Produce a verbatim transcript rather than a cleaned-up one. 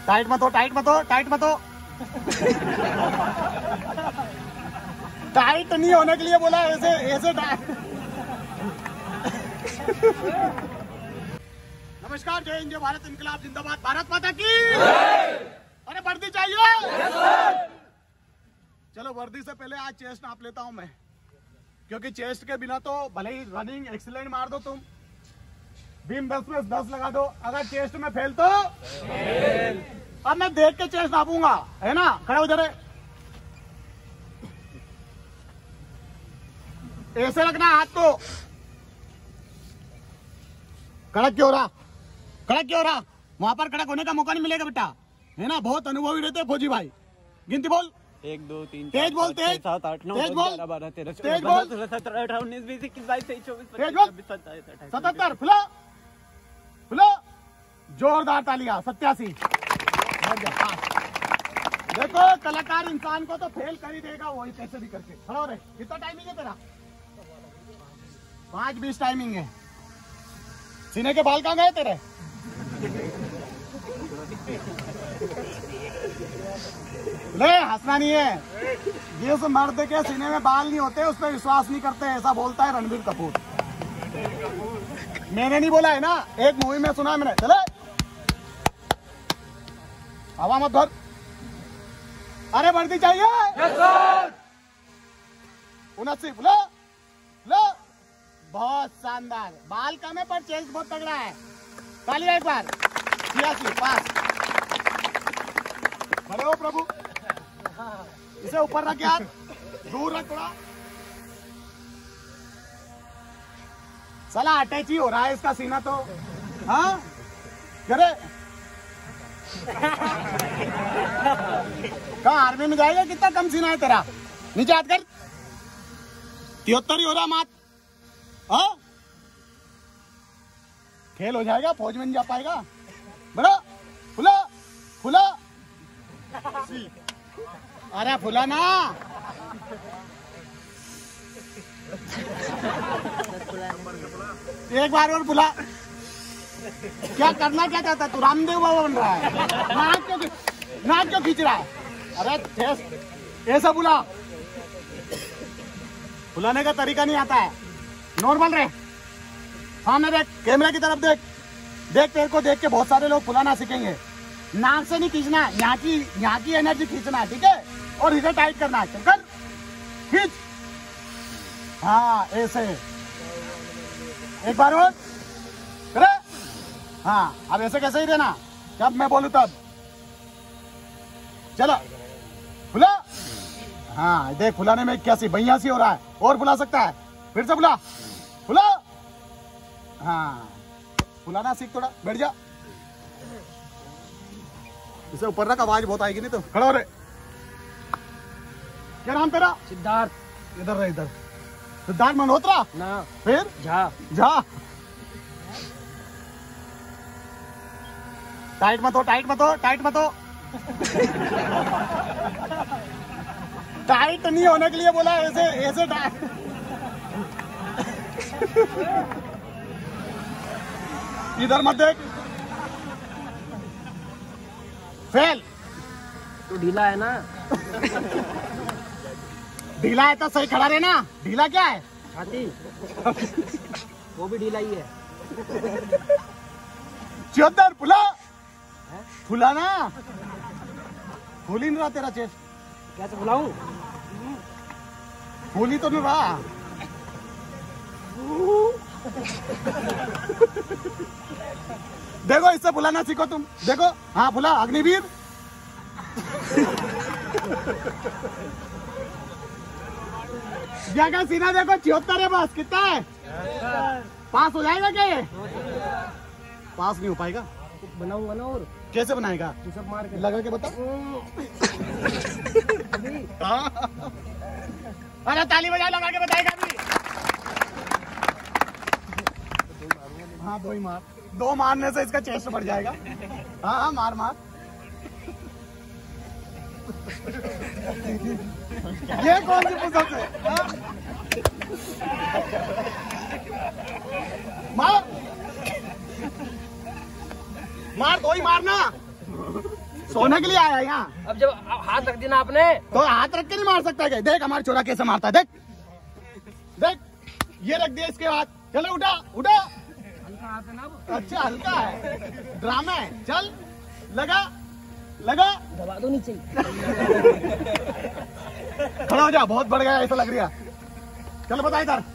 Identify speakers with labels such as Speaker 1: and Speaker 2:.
Speaker 1: Tight मत हो, tight मत हो, टाइट मत हो। टाइट नहीं होने के लिए बोला, ऐसे ऐसे टाइट। नमस्कार, जय हिंद, जय भारत, इनकलाब जिंदाबाद, भारत माता की। अरे वर्दी चाहिए। चलो वर्दी से पहले आज चेस्ट नाप लेता हूं मैं, क्योंकि चेस्ट के बिना तो भले ही रनिंग एक्सीलेंट मार दो तुम, बीम दस में दस लगा दो, अगर चेस्ट में फेल तो फेल। अब मैं देख के चेस्ट नापूंगा, है ना। खड़े हो जरा, ऐसे रखना हाथ को। कड़क क्यों रहा, कड़क क्यों रहा, वहां पर कड़क होने का मौका नहीं मिलेगा बेटा, है ना। बहुत अनुभवी रहते हैं फौजी भाई। गिनती बोल,
Speaker 2: एक दो तीन
Speaker 1: तेज बोल, तेज
Speaker 2: सात आठ नौ
Speaker 1: तेज बोल,
Speaker 2: बारह तेरह
Speaker 1: तेज बोल,
Speaker 2: सत्रह अठारह उन्नीस बीस इक्कीस बाईस तेईस चौबीस पच्चीस
Speaker 1: सतहत्तर, फुला फुला, जोरदार तालियां। सत्यासी। देखो कलाकार इंसान को तो फेल कर ही देगा, वही कैसे भी करके। खड़ा हो रहे। कितना टाइमिंग है तेरा? पांच बीस टाइमिंग है। सीने के बाल कहाँ गए तेरे? ले हंसना नहीं है, जिस मर्द के सीने में बाल नहीं होते उस पर विश्वास नहीं करते, ऐसा बोलता है रणबीर कपूर। मैंने नहीं बोला है ना, एक मूवी में सुना है मैंने। चले हवा मत भर। अरे वर्दी चाहिए। उनस्सी, लो लो, बहुत शानदार। बाल कम है पर चेस्ट बहुत तगड़ा है। तालियां एक बार। छियासी, पास। खड़े हो प्रभु, इसे ऊपर रख यार, दूर रख थोड़ा। साला अटैच ही हो रहा है इसका सीना तो। हाँ करे कहाँ आर्मी में जाएगा? कितना कम सीना है तेरा। नीचे हाथ कर। तिहत्तर ही हो रहा मात। हाँ खेल हो जाएगा, फौज में नहीं जा पाएगा। बड़ा फुला फुला, अरे फुला ना। एक बार और फुला। क्या करना क्या चाहता है तू? रामदेव बाबा बन रहा है। नाक क्यों नाक क्यों खींच रहा है? अरे ऐसा बुला, बुलाने का तरीका नहीं आता है। नॉर्मल रहे, सामने देख, कैमरा की तरफ देख। देख तेरे को देख के बहुत सारे लोग फुलाना सीखेंगे। नाक से नहीं खींचना, यहाँ की यहाँ की एनर्जी खींचना है, ठीक है। और इसे टाइट करना है। चल खींच। हाँ ऐसे एक बार और करे। हाँ अब ऐसे कैसे ही रहना, जब मैं बोलूं तब। चलो फुला। हाँ देख, फुलाने में इक्यासी बयासी हो रहा है, और फुला सकता है। फिर से फुला फुला। हाँ फुलाना सीख थोड़ा, बैठ जा। इसे ऊपर रख, आवाज बहुत आएगी नहीं तो। खड़ा हो रे। क्या नाम तेरा?
Speaker 2: सिद्धार्थ।
Speaker 1: इधर रहे, इधर। सिद्धार्थ मल्होत्रा
Speaker 2: ना,
Speaker 1: फिर
Speaker 2: झा
Speaker 1: झा। टाइट मत हो, टाइट मत हो, टाइट मत हो। टाइट नहीं होने के लिए बोला, ऐसे ऐसे टाइट। इधर मत देख। फेल।
Speaker 2: तू ढीला है ना।
Speaker 1: ढीला है तो सही खड़ा रहना। ढीला क्या है?
Speaker 2: छाती। वो भी ढीला ही है।
Speaker 1: चौधर फुला फुला ना, फूल ही नहीं रहा तेरा चेस्ट।
Speaker 2: कैसे फुलाऊं?
Speaker 1: फूल ही तो नहीं रहा। देखो इससे फुलाना सीखो तुम। देखो, हाँ फुला। अग्निवीर। क्या सीना देखो, छिहत्तर है बस। कितना है? पास हो जाएगा क्या ये? पास नहीं हो पाएगा।
Speaker 2: बनाऊंगा ना। और
Speaker 1: कैसे बनाएगा?
Speaker 2: तू सब मार के
Speaker 1: लगा के बता। अरे ताली बजा, लगा के बताएगा अभी। हाँ दो ही मार, दो मारने से इसका चेस्ट बढ़ जाएगा। हाँ हाँ मार मार। ये कौन सी पुस्तक है? हाँ? मार मार, दो ही मारना। सोने के लिए आया यहाँ।
Speaker 2: अब जब हाथ रख दिया ना आपने
Speaker 1: तो हाथ रख के नहीं मार सकता क्या? देख हमारे छोरा कैसे मारता है, देख देख, ये रख दिया इसके बाद। चलो उठा उठा, अच्छा हल्का है, ड्रामा है। चल लगा लगा,
Speaker 2: दबा दो नीचे।
Speaker 1: खड़ा हो जा, बहुत बढ़ गया ऐसा लग रहा है। चलो बता इधर।